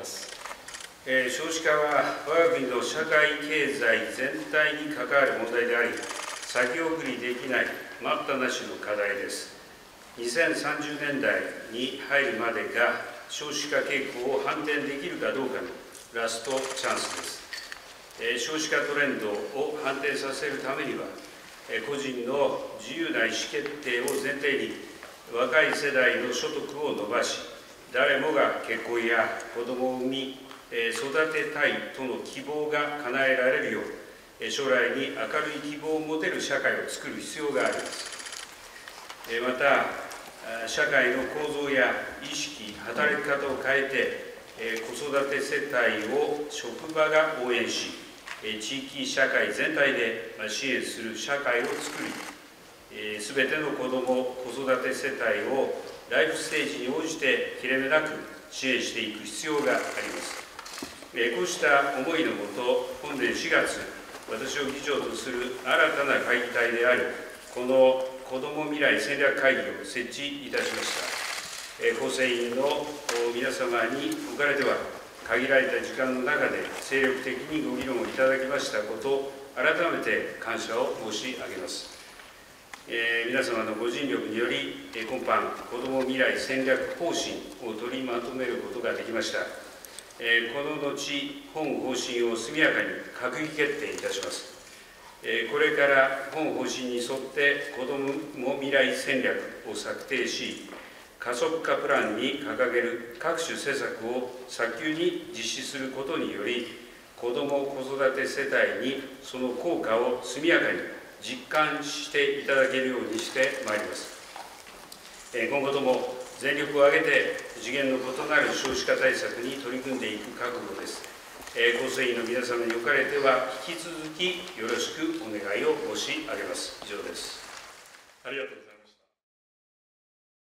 ます。少子化は我が国の社会経済全体に関わる問題であり、先送りできない待ったなしの課題です。2030年代に入るまでが少子化傾向を反転できるかどうかのラストチャンスです。少子化トレンドを反転させるためには、個人の自由な意思決定を前提に、若い世代の所得を伸ばし、誰もが結婚や子どもを産み、育てたいとの希望が叶えられるよう、将来に明るい希望を持てる社会を作る必要があります。また、社会の構造や意識、働き方を変えて、子育て世帯を職場が応援し、地域社会全体で支援する社会を作り、すべての子ども・子育て世帯をライフステージに応じて切れ目なく支援していく必要があります。こうした思いのもと、本年4月、私を議長とする新たな会議体である、このこども未来戦略会議を設置いたしました。構成員の皆様におかれては、限られた時間の中で精力的にご議論をいただきましたこと、改めて感謝を申し上げます。皆様のご尽力により、今般、こども未来戦略方針を取りまとめることができました。この後、本方針を速やかに閣議決定いたします。これから本方針に沿ってこども未来戦略を策定し、加速化プランに掲げる各種施策を早急に実施することにより、子ども・子育て世帯にその効果を速やかに実感していただけるようにしてまいります。今後とも全力を挙げて次元の異なる少子化対策に取り組んでいく覚悟です。構成員の皆様におかれては、引き続きよろしくお願いを申し上げます。以上です。ありがとうございます。